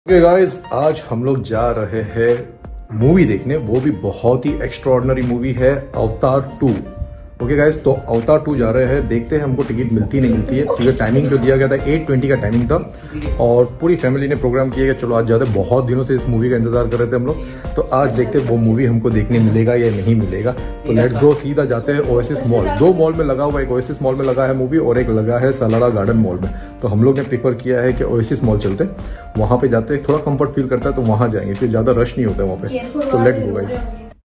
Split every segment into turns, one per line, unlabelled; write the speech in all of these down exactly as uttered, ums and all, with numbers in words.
Okay guys, आज हम लोग जा रहे हैं मूवी देखने। वो भी बहुत ही एक्स्ट्राऑर्डिनरी मूवी है, अवतार टू। ओके गाइस, तो अवतार टू जा रहे हैं, देखते हैं हमको टिकट मिलती नहीं मिलती है। क्योंकि टाइमिंग जो दिया गया था एट ट्वेंटी का टाइमिंग था और पूरी फैमिली ने प्रोग्राम किया कि चलो आज जाते। बहुत दिनों से इस मूवी का इंतजार कर रहे थे हम लोग, तो आज देखते हैं वो मूवी हमको देखने मिलेगा या नहीं मिलेगा। तो लेट्स गो, सीधा जाते हैं ओएसिस मॉल। दो मॉल में लगा हुआ, एक ओएसिस मॉल में लगा है मूवी और एक लगा है सालारा गार्डन मॉल में। तो हम लोग ने प्रीफर किया है कि ओएसिस मॉल चलते, वहां पे जाते हैं, थोड़ा कंफर्ट फील करता है तो वहां जाएंगे, फिर ज्यादा रश नहीं होता है वहां पे। तो लेट्स गो गाइस।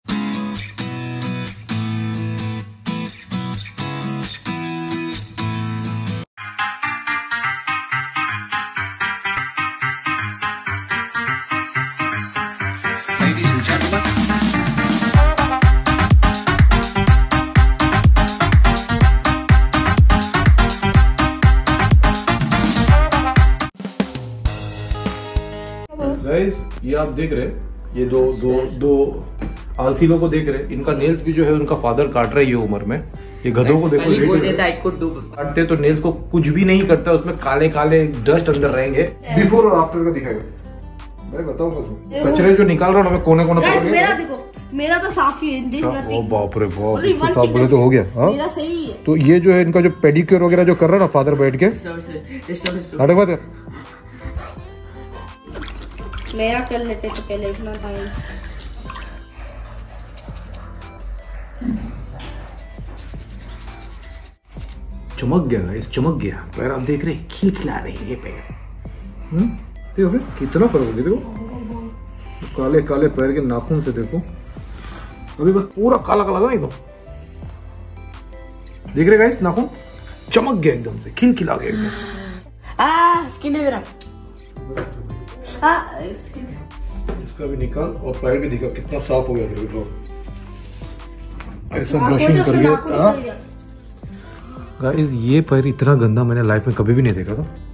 गाइस, ये आप देख रहे हैं, ये दो दो दो आलसी लोगों को देख रहे हैं। इनका नेल्स भी जो है उनका फादर काट रहा है ये उम्र में। ये गधों को देखो, काटते तो नेल्स को कुछ भी नहीं करता, उसमें काले काले डस्ट अंदर रहेंगे। बिफोर और आफ्टर का दिखाएगा। मैं बताऊंगा, कचरे जो निकाल रहा हूँ मैं कोने कोने पर।
मेरा देखो, मेरा तो साफ ही है।
ओ बाप रे बाप, तो साफ बोले तो हो गया। हाँ,
मेरा सही है।
तो ये जो है इनका जो पेडिक्योर वगैरह जो कर रहा है ना फादर बैठ के, नाटक बात है।
मेरा कर लेते तो पहले, इतना टाइम।
चमक गया गाइस, चमक गया पैर। आप देख रहे हैं, खिलखिला रहे हैं ये पैर। हम्म, देखो फिर कितना फर्क है। देखो काले काले पैर के नाखून से देखो, अभी बस पूरा काला काला था एकदम। देख रहे गाइस, नाखून चमक गया एकदम से, खिलखिला गया एकदम।
आ स्किन है मेरा। हाँ,
इसका भी निकाल और पैर भी दिखा कितना साफ हो गया। फिर ऐसा ब्रशिंग कर लिया। गाइस, ये पैर इतना गंदा मैंने लाइफ में कभी भी नहीं देखा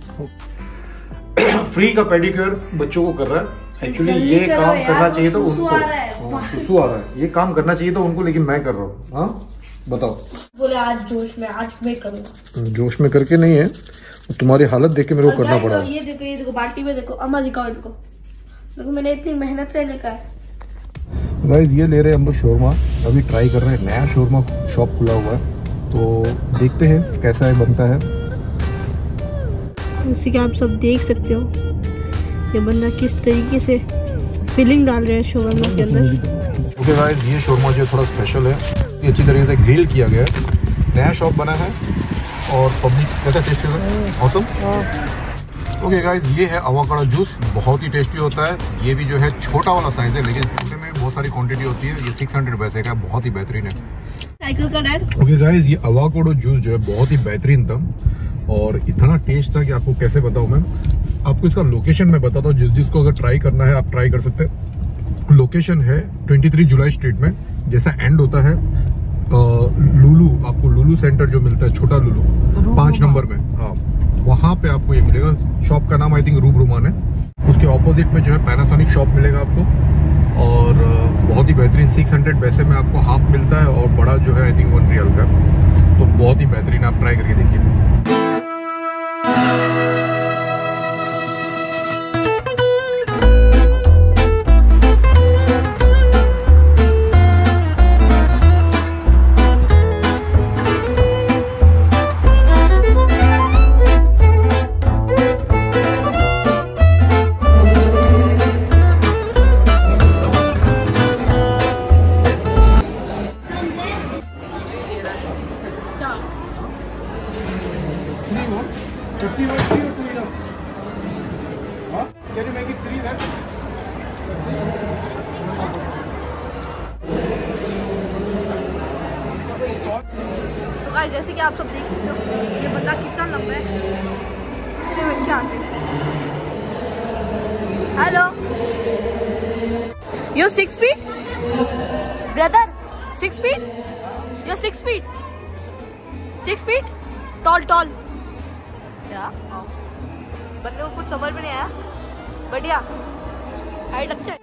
था। फ्री का पेडिक्योर बच्चों को कर रहा है। एक्चुअली ये काम करना चाहिए तो उनको, सुसु आ रहा है, ये काम करना चाहिए तो उनको, लेकिन मैं कर रहा हूँ। हाँ बताओ,
बोले आज जोश में, आज मैं करूँगा।
जोश में करके नहीं है, तुम्हारी हालत देख के मेरे को करना पड़ा।
ये देखो, ये देखो बाल्टी में देखो, अम्मा दिखाओ इनको। देखो मैंने इतनी मेहनत से लेकर है।
गाइस, ये ले रहे हैं हम लोग शोरमा, अभी ट्राई कर रहे हैं। नया शोरमा शॉप खुला हुआ है, तो देखते हैं कैसा है, बनता है।
जैसे कि आप सब देख सकते हो, ये बंदा किस तरीके से फिलिंग डाल रहे हैं शोरमा के अंदर।
ओके गाइस, ये शोरमा जो थोड़ा स्पेशल है, ये अच्छी तरीके से ग्रिल किया गया है। नया शॉप बना है और पब्लिक कैसा टेस्ट कर रहा है, ऑसम। ओके गाइस, ये है अवाकाडो जूस, बहुत ही टेस्टी होता है। ये भी जो है छोटा वाला साइज है, लेकिन छोटे में बहुत सारी क्वांटिटी होती है। ये छह सौ पैसे का है, बहुत ही बेहतरीन है।
साइकिल का डैड।
ओके गाइस, ये अवाकाडो जूस जो है बहुत ही बेहतरीन था और इतना टेस्ट था कि आपको कैसे बताऊं मैं। आपको इसका लोकेशन मैं बताता हूँ, जिस जिसको अगर ट्राई करना है आप ट्राई कर सकते हैं। लोकेशन है तेईस जुलाई स्ट्रीट में, जैसा एंड होता है लुलू, आपको लुलू सेंटर जो मिलता है, छोटा लुलू पांच नंबर में, हाँ वहां पे आपको ये मिलेगा। शॉप का नाम आई थिंक रूबरूमान है। उसके ऑपोजिट में जो है पैनासोनिक शॉप मिलेगा आपको, और बहुत ही बेहतरीन छह सौ पैसे में आपको हाफ मिलता है और बड़ा जो है आई थिंक वन रियल का। तो बहुत ही बेहतरीन, आप ट्राई करके देखिए।
जैसे कि आप सब देख सकते हो, ये बंदा कितना लंबा है, इसे मैं क्या आते हैं। Hello, you six feet brother, six feet, you six feet, six feet tall tall. क्या बंदे को कुछ समझ में नहीं आया, बढ़िया हाइट अच्छा है।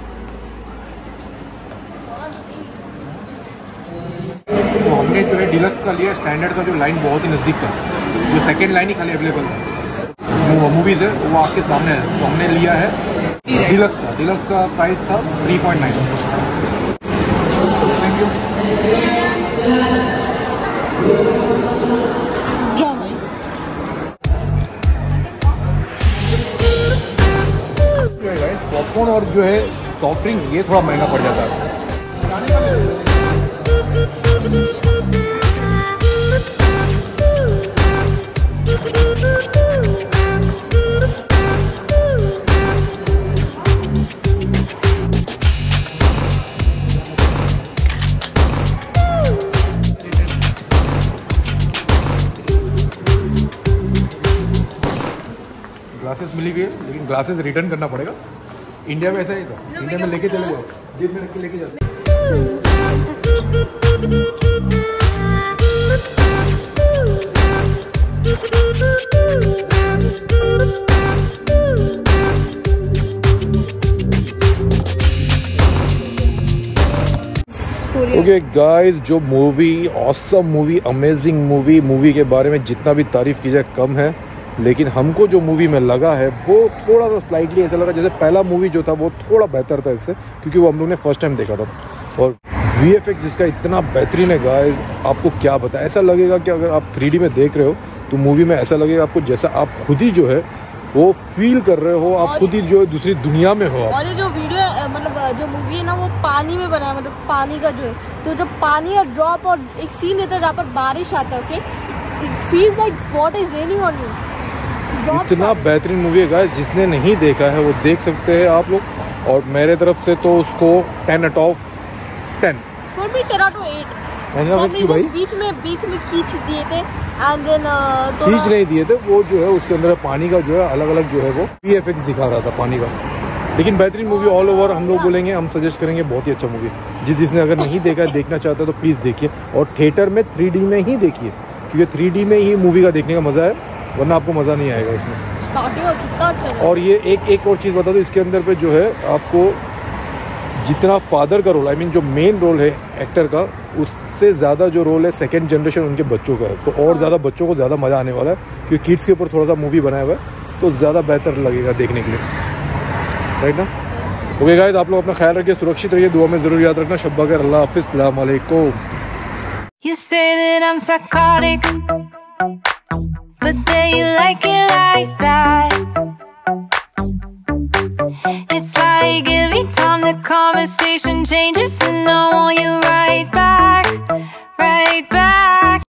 तो हमने जो है डिलक्स का लिया, स्टैंडर्ड का जो लाइन बहुत ही नज़दीक था, जो सेकेंड लाइन ही खाली अवेलेबल था, जो मूवीज़ है वो आपके सामने है, तो हमने लिया है डिलक्स का डिलक्स का प्राइस था three point nine. Thank you. Popcorn और जो है सॉफ्ट ड्रिंक ये थोड़ा महंगा पड़ जाता है। ग्लासेस मिली गई लेकिन ग्लासेस रिटर्न करना पड़ेगा। इंडिया में ऐसा ही था, इंडिया में लेके चले जाओ, जेब में रख के लेके जाते। ओके गाइस, जो movie awesome movie, amazing movie, movie के बारे में जितना भी तारीफ की जाए कम है, लेकिन हमको जो मूवी में लगा है वो थोड़ा सा स्लाइटली ऐसा लगा जैसे पहला मूवी जो था वो थोड़ा बेहतर था इससे, क्योंकि वो हम लोग ने फर्स्ट टाइम देखा था। और वी एफ एक्स इसका इतना बेहतरीन है गाइस, आपको क्या बताएं। ऐसा लगेगा कि अगर आप थ्री डी में देख रहे हो तो मूवी में ऐसा लगेगा आपको जैसा आप खुद ही जो है वो फील कर रहे हो, आप खुद ही जो है दूसरी दुनिया में हो।
और ये जो वीडियो मतलब जो मूवी है ना वो पानी में बना है, मतलब पानी का जो है तो जो पानी का ड्रॉप और एक सीन रहता है जहाँ पर बारिश आता है। Okay, it feels like what is raining on you.
इतना बेहतरीन मूवी है गाइस, जिसने नहीं देखा है वो देख सकते हैं आप लोग। और मेरे तरफ से तो उसको ten out of ten.
For me ten out of eight. भाई बीच में बीच में खींच दिए थे एंड देन
खींच नहीं दिए थे, वो जो है उसके अंदर पानी का जो है अलग अलग जो है वो वी एफ एक्स दिखा रहा था पानी का। लेकिन बेहतरीन मूवी ऑल ओवर हम लोग बोलेंगे, हम सजेस्ट करेंगे, बहुत ही अच्छा मूवी। जिस जिसने अगर नहीं देखा देखना चाहता है तो प्लीज देखिए, और थिएटर में थ्री डी में ही देखिए, क्योंकि थ्री डी में ही मूवी का देखने का मजा है, वरना आपको मजा नहीं आएगा इसमें।
स्टार्टिंग कितना अच्छा है।
और ये एक एक और चीज बता दो, इसके अंदर पे जो है आपको जितना फादर का रोल, आई मीन जो मेन रोल है एक्टर का, उससे ज्यादा जो रोल है सेकंड जनरेशन उनके बच्चों का है, तो और ज्यादा बच्चों को ज्यादा मजा आने वाला है, क्योंकि किड्स के ऊपर थोड़ा सा मूवी बनाया हुआ है तो ज्यादा बेहतर लगेगा देखने के लिए, राइट ना। ओके गाइस, आप लोग अपना ख्याल रखिए, सुरक्षित रहिए, दुआ में जरूर याद रखना। शब्बा खैर, अल्लाह हाफिज़, अस्सलाम वालेकुम।